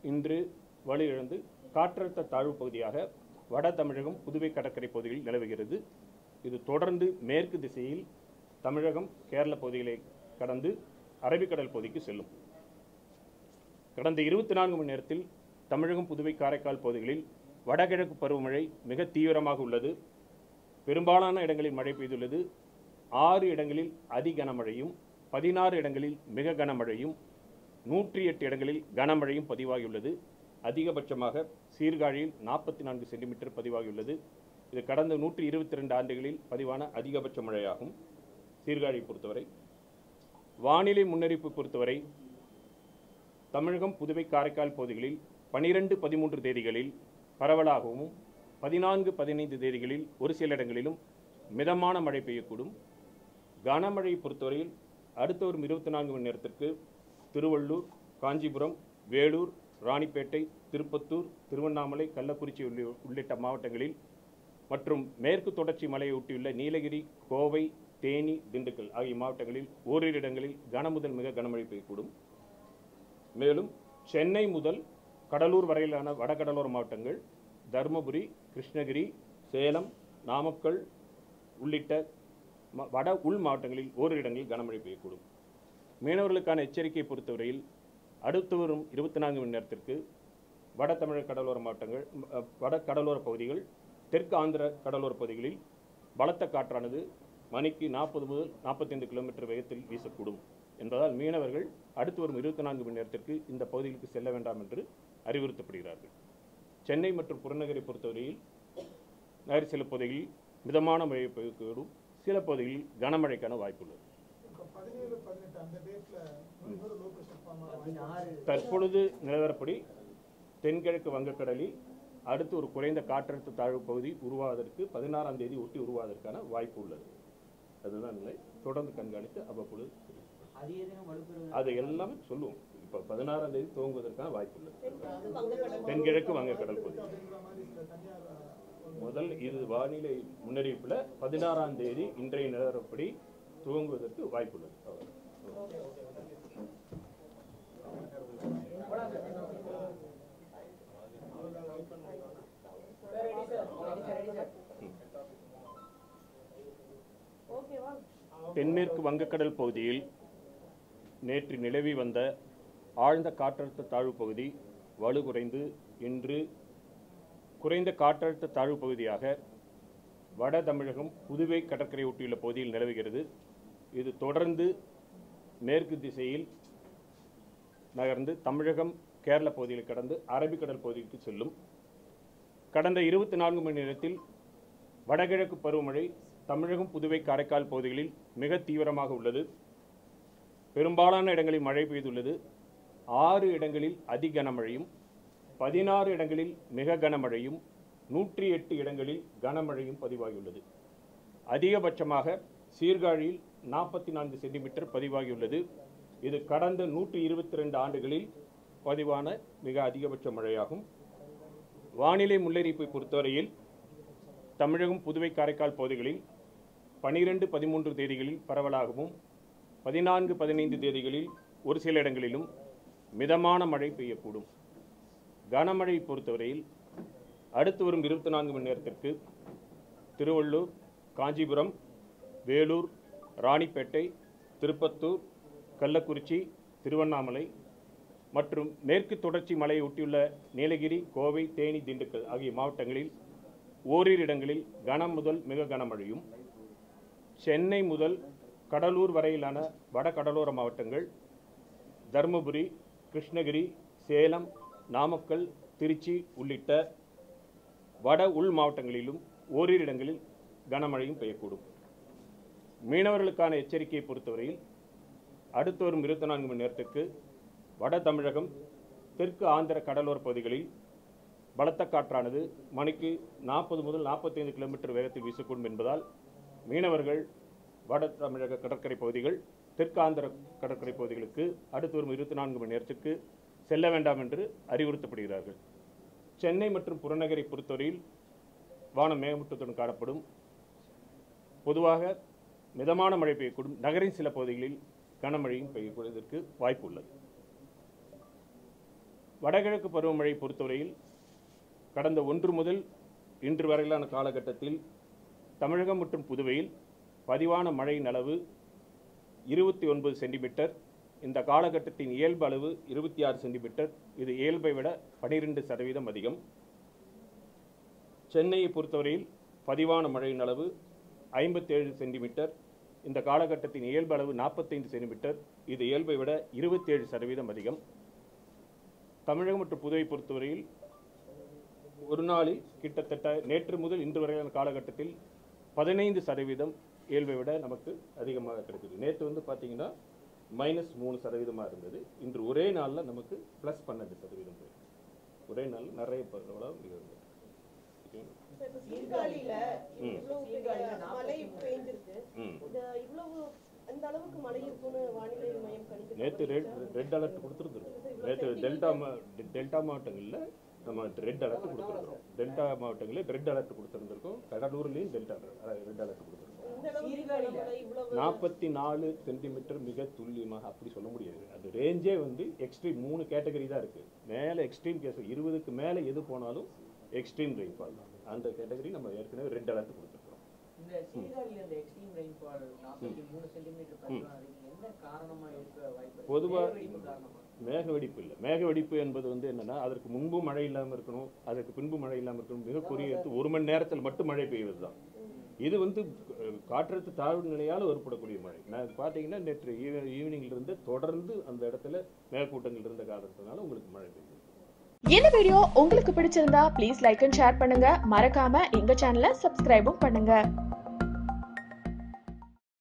இன்று வலுவிழந்து காற்றழுத்த தாழ்வு பகுதியாக வட தமிழகம் புதுவை கடற்கரை பகுதிகளில் நிலவுகிறது. இது தொடர்ந்து மேற்கு திசையில் தமிழகம் கேரள பகுதிகளை கடந்து அரபிக்கடல் பகுதிக்கு செல்லும். கடந்த 24 மணி நேரத்தில் தமிழகம் புதுவை காரைக்கால் பகுதிகளில் வடகிழக்கு பருவமழை மிக தீவிரமாக உள்ளது. பெரும்பாலான இடங்களில் மழை பெய்துள்ளது. 6 இடங்களில் அதி கனமழையும் 16 இடங்களில் மிக கனமழையும் 108 இடங்களில் கனமழையும் பதிவாகியுள்ளது. அதிகபட்சமாக சீர்காழியில் 44 சென்டிமீட்டர் பதிவாகியுள்ளது. இது கடந்த 122 ஆண்டுகளில் பதிவான அதிகபட்ச மழையாகும். சீர்காழியை பொறுத்தவரை வானிலை முன்னறிவிப்பு பொறுத்தவரை தமிழகம் புதுவை காரைக்கால் பகுதிகளில் 12, 13 தேதிகளில் பரவலாகவும் 14, 15 தேதிகளில் ஒரு சில இடங்களிலும் மிதமான மழை பெய்யக்கூடும். கனமழையை பொறுத்தவரையில் அடுத்த வரும் 24 மணி நேரத்திற்கு திருவள்ளூர், காஞ்சிபுரம், வேலூர், ராணிப்பேட்டை, திருப்பத்தூர், திருவண்ணாமலை, கள்ளக்குறிச்சி உள்ளிட்ட மாவட்டங்களில் மற்றும் மேற்கு தொடர்ச்சி மலையை ஒட்டியுள்ள நீலகிரி, கோவை, தேனி, திண்டுக்கல் ஆகிய மாவட்டங்களில் ஓரிரு இடங்களில் கனமுதல் மிக கனமழை பெய்யக்கூடும். மேலும் சென்னை முதல் கடலூர் வரையிலான வடகடலோர மாவட்டங்கள், தருமபுரி, கிருஷ்ணகிரி, சேலம், நாமக்கல் உள்ளிட்ட வட உள் மாவட்டங்களில் ஓரிரு இடங்களில் கனமழை பெய்யக்கூடும். மீனவர்களுக்கான எச்சரிக்கையை பொறுத்தவரையில் அடுத்து வரும் 24 மணி நேரத்திற்கு வட தமிழக கடலோர மாவட்டங்கள், வட கடலோர பகுதிகள், தெற்கு ஆந்திர கடலோர பகுதிகளில் பலத்த காற்றானது மணிக்கு 40 முதல் 45 கிலோமீட்டர் வேகத்தில் வீசக்கூடும் என்பதால் மீனவர்கள் அடுத்து வரும் 24 மணி நேரத்திற்கு இந்த பகுதிகளுக்கு செல்ல வேண்டாம் என்று அறிவுறுத்தப்படுகிறார்கள். சென்னை மற்றும் புறநகரை பொறுத்தவரையில் நகர் சில பகுதிகளில் மிதமான மழை பெய்யக்கூடும், சில பகுதிகளில் கனமழைக்கான வாய்ப்புள்ளது. தற்பொழுது நிலவரப்படி தென்கிழக்கு வங்கக்கடலில் அடுத்து ஒரு குறைந்த காற்றழுத்த தாழ்வு பகுதி உருவாவதற்கு 16ஆம் தேதி ஒட்டி உருவாவதற்கான வாய்ப்பு உள்ளது. அதுதான் நிலை. தொடர்ந்து கண்காணித்து அவ்வப்பொழுது அதை எல்லாமே சொல்லுவோம். இப்போ 16ஆம் தேதி துவங்குவதற்கான வாய்ப்பு உள்ளது. தென்கிழக்கு வங்கக்கடல் பகுதி முதல் இது வானிலை முன்னறிவிப்பில் 16ஆம் தேதி இன்றைய நிலவரப்படி துவங்குவதற்கு வாய்ப்புள்ளது. தென்மேற்கு வங்கக்கடல் பகுதியில் நேற்று நிலவி வந்த ஆழ்ந்த காற்றழுத்த தாழ்வு பகுதி வலுகுறைந்து இன்று குறைந்த காற்றழுத்த தாழ்வு பகுதியாக வட தமிழகம் புதுவை கடற்கரை ஒட்டியுள்ள பகுதியில் நிலவுகிறது. இது தொடர்ந்து மேற்கு திசையில் நகர்ந்து தமிழகம் கேரள பகுதிகளை கடந்து அரபிக்கடல் பகுதிக்கு செல்லும். கடந்த 24 மணி நேரத்தில் வடகிழக்கு பருவமழை தமிழகம் புதுவை காரைக்கால் பகுதிகளில் மிக தீவிரமாக உள்ளது. பெரும்பாலான இடங்களில் மழை பெய்துள்ளது. 6 இடங்களில் அதி கனமழையும் 16 இடங்களில் மிக கனமழையும் 108 இடங்களில் கனமழையும் பதிவாகியுள்ளது. அதிகபட்சமாக சீர்காழியில் 44 சென்டிமீட்டர் பதிவாகியுள்ளது. இது கடந்த 122 ஆண்டுகளில் பதிவான மிக அதிகபட்ச மழையாகும். வானிலை முன்னறிவிப்பை பொறுத்தவரையில் தமிழகம் புதுவை காரைக்கால் பகுதிகளில் 12, 13 தேதிகளில் பரவலாகவும் 14, 15 தேதிகளில் ஒரு சில இடங்களிலும் மிதமான மழை பெய்யக்கூடும். கனமழை பொறுத்தவரையில் அடுத்து வரும் 24 மணி நேரத்திற்கு திருவள்ளூர், காஞ்சிபுரம், வேலூர், ராணிப்பேட்டை, திருப்பத்தூர், கள்ளக்குறிச்சி, திருவண்ணாமலை மற்றும் மேற்கு தொடர்ச்சி மலையை ஒட்டியுள்ள நீலகிரி, கோவை, தேனி, திண்டுக்கல் ஆகிய மாவட்டங்களில் ஓரிரு இடங்களில் கனம் முதல் மிக கனமழையும், சென்னை முதல் கடலூர் வரையிலான வட கடலோர மாவட்டங்கள், தருமபுரி, கிருஷ்ணகிரி, சேலம், நாமக்கல், திருச்சி உள்ளிட்ட வட உள் மாவட்டங்களிலும் ஓரிரு இடங்களில் கனமழையும் பெய்யக்கூடும். மீனவர்களுக்கான எச்சரிக்கையை பொறுத்தவரையில் அடுத்து வரும் 24 மணி நேரத்திற்கு வட தமிழகம், தெற்கு ஆந்திர கடலோர பகுதிகளில் பலத்த காற்றானது மணிக்கு 40 முதல் 45 கிலோமீட்டர் வேகத்தில் வீசக்கூடும் என்பதால் மீனவர்கள் வட தமிழக கடற்கரை பகுதிகள், தெற்கு ஆந்திர கடற்கரை பகுதிகளுக்கு அடுத்து வரும் 24 மணி நேரத்திற்கு செல்ல வேண்டாம் என்று அறிவுறுத்தப்படுகிறார்கள். சென்னை மற்றும் புறநகரை பொறுத்தவரையில் வானம் மேகமூட்டத்துடன் காணப்படும். பொதுவாக மிதமான மழை பெய்யக்கூடும். நகரின் சில பகுதிகளில் கனமழையும் பெய்யக்கூடியதற்கு வாய்ப்பு உள்ளது. வடகிழக்கு பருவமழை பொறுத்தவரையில் கடந்த 1 முதல் இன்று வரையிலான காலகட்டத்தில் தமிழகம் மற்றும் புதுவையில் பதிவான மழையின் அளவு 29 சென்டிமீட்டர். இந்த காலகட்டத்தின் இயல்பு அளவு 26 சென்டிமீட்டர். இது இயல்பை விட 12% அதிகம். சென்னையை பொறுத்தவரையில் பதிவான மழையின் அளவு 57 சென்டிமீட்டர். இந்த காலகட்டத்தின் இயல்பு அளவு 45 சென்டிமீட்டர். இது இயல்பை விட 27% அதிகம். தமிழகம் மற்றும் புதுவை பொறுத்தவரையில் ஒரு நாளில் கிட்டத்தட்ட நேற்று முதல் இன்று வரையிலான காலகட்டத்தில் 15% இயல்பை விட நமக்கு அதிகமாக கிடைக்குது. நேற்று வந்து பார்த்தீங்கன்னா -3% இருந்தது. இன்று ஒரே நாளில் நமக்கு +12%. ஒரே நாள் நிறைய பரவலாக இருந்தது. நேற்று ரெட் அலர்ட் கொடுத்துருந்துருக்கோம். நேற்று டெல்டா மாவட்டங்களில் நம்ம ரெட் அலர்ட் கொடுத்துருக்கோம். டெல்டா மாவட்டங்களில் ரெட் அலர்ட் கொடுத்துருந்துருக்கோம். கடலூர்லேயும் ரெட் அலர்ட் கொடுத்துருக்கோம். 44 சென்டிமீட்டர் மிக துல்லியமாக அப்படி சொல்ல முடியாது. அது ரேஞ்சே வந்து எக்ஸ்ட்ரீம் 3 கேட்டகரி தான் இருக்கு. மேலே எக்ஸ்ட்ரீம் கேஸ் 20க்கு மேலே எது போனாலும் எக்ஸ்ட்ரீம் ரெயின்ஃபால் தான். அந்த கேட்டகரி நம்ம ஏற்கனவே ரெட் அலர்ட் கொடுத்துருக்கோம். இந்த சீர்காழியில் இந்த எக்ஸ்ட்ரீம் ரெயின்ஃபால் 43 சென்டிமீட்டர் என்ன காரணமா இருக்க வாய்ப்பு? பொதுவாக மேகவெடிப்பு இல்லை. மேகவெடிப்பு என்பது வந்து என்னன்னா, அதற்கு முன்பு மழை இல்லாமல் இருக்கணும், அதற்கு பின்பு மழை இல்லாமல் இருக்கணும். மிக குறுகிய 1 மணி நேரத்தில் மட்டும் மழை பெய்வது தான். இது வந்து காற்றழுத்த தாழ்வு நிலையால் ஏற்படக்கூடிய மழை. நான் பார்த்தீங்கன்னா நேற்று ஈவினிங்லேருந்து தொடர்ந்து அந்த இடத்துல மேகக்கூட்டங்கள் இருந்த காரணத்தினால உங்களுக்கு மழை பெய்யுது. இந்த வீடியோ உங்களுக்கு பிடிச்சிருந்தா ப்ளீஸ் லைக் அண்ட் ஷேர் பண்ணுங்க. மறக்காம எங்க சேனலை சப்ஸ்கிரைபும் பண்ணுங்க.